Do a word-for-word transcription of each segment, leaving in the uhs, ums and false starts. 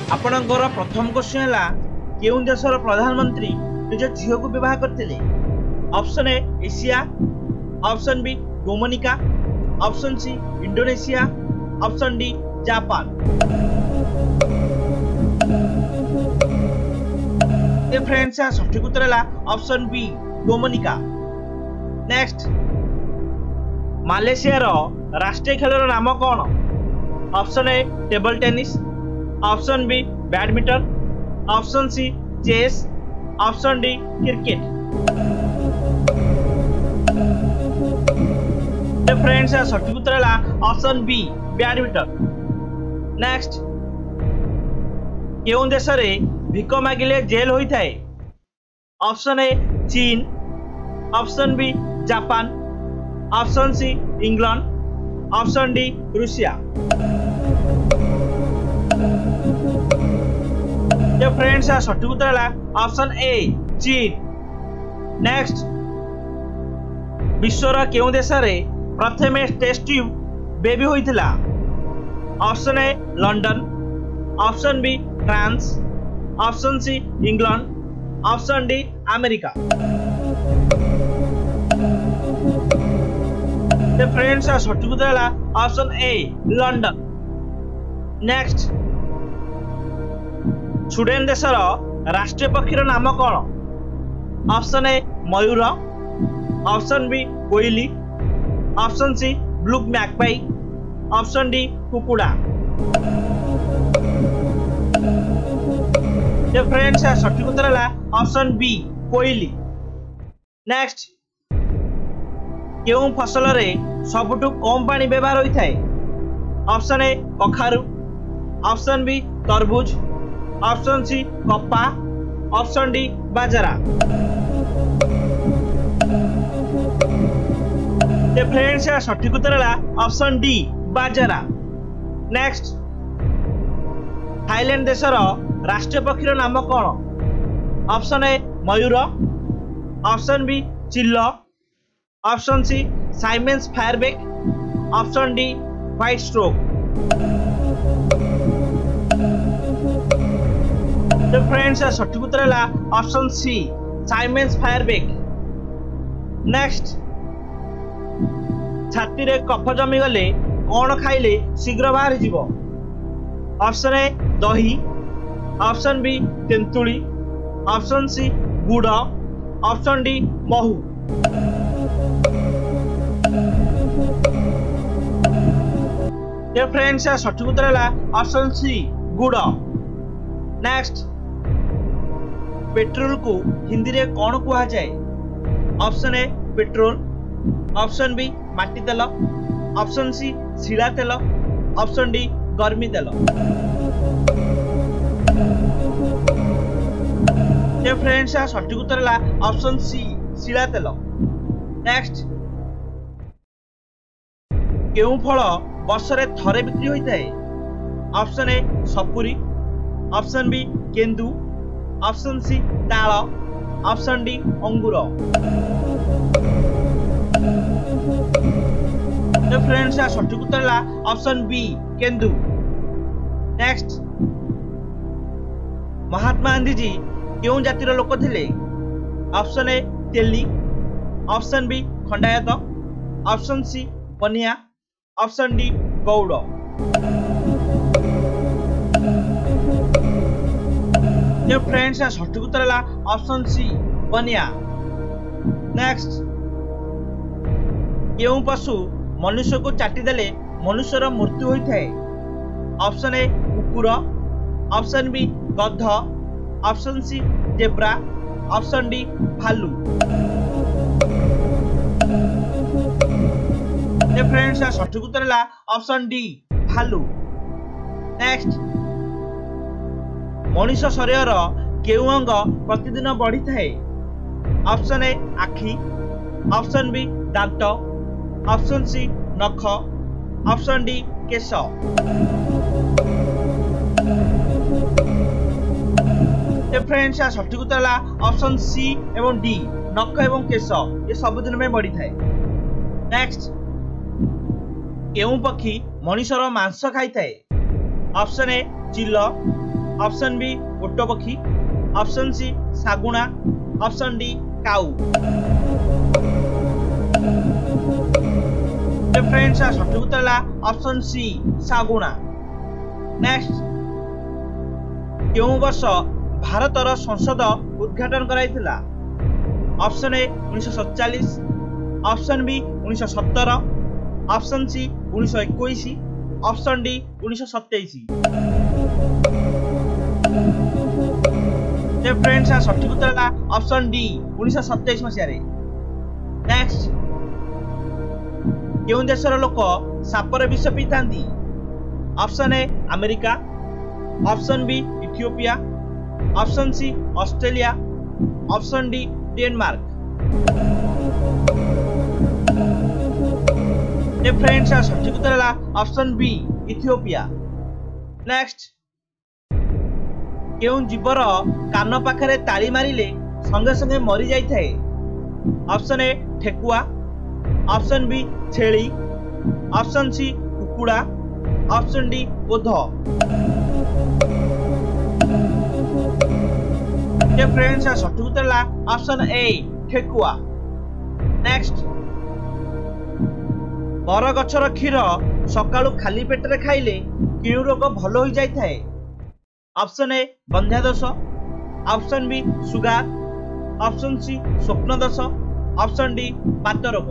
आपणकर प्रथम क्वेश्चन है केउं देशर प्रधानमंत्री निज झील को विवाह करते? Option A Asia, option B Dominica, option C Indonesia, option D Japan. ये फ्रेंड्स सठिक उत्तर है option B Dominica. Next, Malaysia रो राष्ट्रीय खेलर नाम कौन? Option A table tennis, option B badminton, option C chess, option D cricket. Friends सठिक उत्तर है ऑप्शन बी बैडमिंटन। नेक्स्ट, केउं देश रे भिक मागिले जेल होता है? Option A China, option B Japan, option C England, option D Russia. Friends सठिक उत्तर है ऑप्शन ए चीन। नेक्स्ट, विश्वर केउं देश रे प्रथम टेस्ट ट्यूब बेबी होइथिला? Option A London, option B France, option C England, option D America. Friends सठिक उत्तर है option A London. Next, Sweden देशर राष्ट्रीय पक्षीर नाम कौन? ऑप्शन ए मयूर, ऑप्शन बी कोयली, option C blue magpie, option D कुकुड़ा। फ्रेंड्स सठिक उत्तर है ऑप्शन बी कोयली। नेक्स्ट, केउं फसल रे सबुठु कम पानी व्यवहार होता है? ऑप्शन ए कखारु, ऑप्शन बी तरबूज, ऑप्शन सी कपा, ऑप्शन डी बाजरा। फ्रेंड्स सठिक उत्तर है ऑप्शन डी बाजरा। नेक्स्ट, थाईलैंड देशर राष्ट्रीय पक्षीर नाम कौन? ऑप्शन ए मयूर, ऑप्शन बी चिल्ल, option C Siamese fireback, option D white stroke. तो फ्रेंड्स सठिक उत्तर है option C Siamese fireback. Next, छाती रे कफ जमी गले कौन खाइले शीघ्र बाहर जीव? ऑप्शन ए दही, ऑप्शन बी तेंतुली, ऑप्शन सी गुड़, ऑप्शन डी महू। ये फ्रेंड्स सठिक उत्तर है ऑप्शन सी गुड़। नेक्स्ट, पेट्रोल को हिंदी रे कौन कहा जाए? Option A petrol, option B माटी तेल, ऑप्शन सी शिला तेल, ऑप्शन डी गर्मी तेल। ये फ्रेंड्स सठिक उत्तर है ऑप्शन सी शिला तेल। नेक्स्ट, केउं फल वर्ष रे थरे बिक्री होता है? ऑप्शन ए सपुरी, ऑप्शन बी केंदु, ऑप्शन सी ताल, ऑप्शन डी अंगूर। फ्रेंड्स सठिक उत्तर है ऑप्शन बी केंदु। नेक्स्ट, महात्मा गांधी जी केउं जातिर लोक थिले? ऑप्शन ए तेली, ऑप्शन बी खंडायत, ऑप्शन सी बनिया, ऑप्शन डी गौड़। फ्रेंड्स सठिक उत्तर है ऑप्शन सी बनिया। नेक्स्ट, केउं पशु मनुष्य को चाटी देले मनुष्यर मृत्यु होता है? ऑप्शन ए कुकुर, ऑप्शन बी गध, option C zebra, option D भालू। फ्रेंड्स सठिक उत्तर है ऑप्शन डी भालू। नेक्स्ट, मनुष्य शरीर केउं अंग प्रतिदिन बढ़ी थाए? ऑप्शन ए आखि, ऑप्शन बी दांत, ऑप्शन सी नख, ऑप्शन डी केश। फ्रेंड्स सठिक उत्तर है ऑप्शन सी एवं डी नख एवं केश ये सबुदिन में बढ़ी थाए। नेक्स्ट, केउं पक्षी मनुष्यर मांस खाई थाए? ऑप्शन ए चिल, ऑप्शन बी ओट पक्षी, ऑप्शन सी सागुणा, ऑप्शन डी काऊ। फ्रेंड्स सठिक उत्तर है ऑप्शन सी सागुणा। नेक्स्ट केउं वर्ष भारतर संसद उद्घाटन कराइथिला? ऑप्शन ए उन्नीस सैंतालीस, ऑप्शन बी उन्नीस सत्तर, ऑप्शन सी उन्नीस इक्कीस, ऑप्शन डी उन्नीस सत्ताईस। फ्रेंड्स सठिक उत्तर है ऑप्शन डी उन्नीस सत्ताईस मसीह। नेक्स्ट केउं देशर लोक सापर विष पी था? Option A America, option B Ethiopia, option C Australia, option D Denmark. Friends सठिक उत्तर है ऑप्शन बी इथियोपिया। नेक्स्ट केउं जीवर कान पाखरे ताली मारिले संगे संगे मरी जाई थाए? ऑप्शन ए ठेकुआ, ऑप्शन बी छेली, ऑप्शन सी कुकुड़ा, ऑप्शन डी ओध। फ्रेंड्स सठिक उत्तर है ऑप्शन ए ठेकुआ। नेक्स्ट बर गछर क्षीर सकाळु खाली पेटरे खाइले केउं रोग भल हो जाई थाए? ऑप्शन ए बंध्यादोष, option B sugar, option C स्वप्न दोष, ऑप्शन डी बात रोग।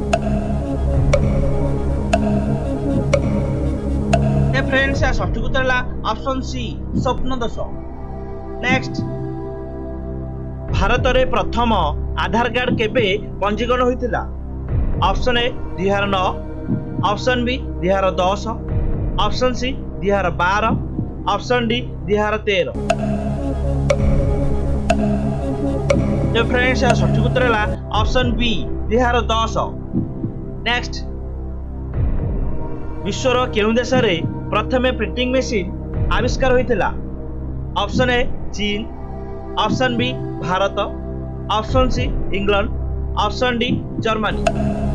फ्रेंड्स सठिक उत्तर है ऑप्शन सी स्वप्न दोष। नेक्स्ट भारत रे प्रथम आधार कार्ड केबे पंजीकरण होइतिला? ऑप्शन ए दुई हजार नौ, ऑप्शन बी दुई हजार दस, ऑप्शन सी दुई हजार बारह, ऑप्शन डी दुई हजार तेरह। फ्रेंड्स सठिक उत्तर है ऑप्शन बी दुई हजार दस। नेक्स्ट विश्वर केउं देश रे प्रथमे प्रिंटिंग मशीन आविष्कार होइतिला? Option A China, option B Bharat, option C England, option D Germany.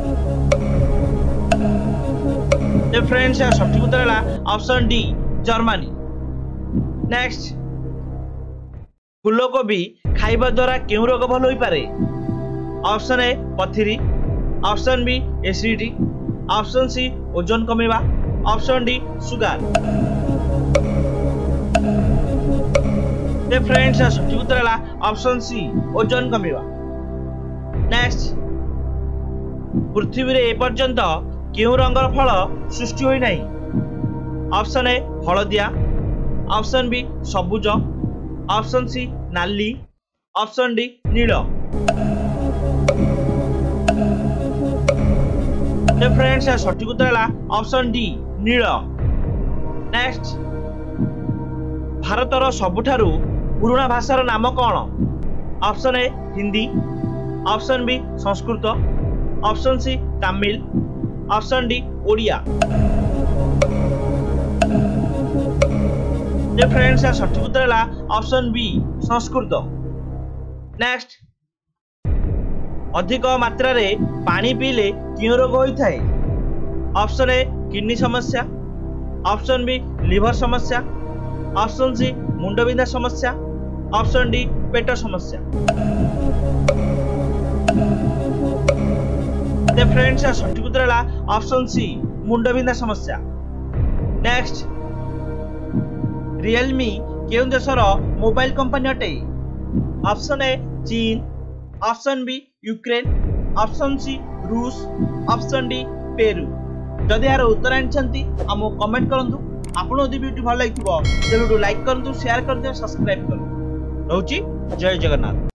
Friends सठिक उत्तर है ऑप्शन डी जर्मनी। नेक्स्ट फूलकोबी खाइबा द्वारा केउं रोग भल होई पारे? ऑप्शन ए पथिरी, option B acidity, option C ओजन कमेवा, ऑप्शन डी सुगार। फ्रेंड्स सठिक उत्तर है ऑप्शन सी ओजन कमेवा। नेक्स्ट पृथ्वी रे एपर्यंत केउं रंगर फल सृष्टि होई नाही? ऑप्शन ए हलदिया, ऑप्शन बी सबुज, ऑप्शन सी नाली, ऑप्शन डी नील। फ्रेंड्स सठिक उत्तर है ऑप्शन डी नील। नेक्स्ट भारतर सबुठारु पुराना भाषार नाम कौन? Option A Hindi, option B Sanskrit, option C Tamil, option D Odia. Friends सठिक उत्तर है ऑप्शन बी संस्कृत। नेक्स्ट अधिक मात्रा रे पानी पीले क्यों रोग होई थाए? ऑप्शन ए किडनी समस्या, ऑप्शन बी लिवर समस्या, ऑप्शन सी मुंडबिंधा समस्या, ऑप्शन डी पेट समस्या। फ्रेंड्स सठिक उत्तर है ऑप्शन सी मुंडबिंधा समस्या। नेक्स्ट रियलमी केउं देशर मोबाइल कंपनी अटे? Option A China, option B Ukraine, option C रूस, ऑप्शन डी पेरू। जदि यार उत्तर आनी आम कमेंट करूँ। आपको यदि वीडियो भल लगे तेज लाइक करूँ, शेयर कर, सब्सक्राइब करूँ। रोची जय जगन्नाथ।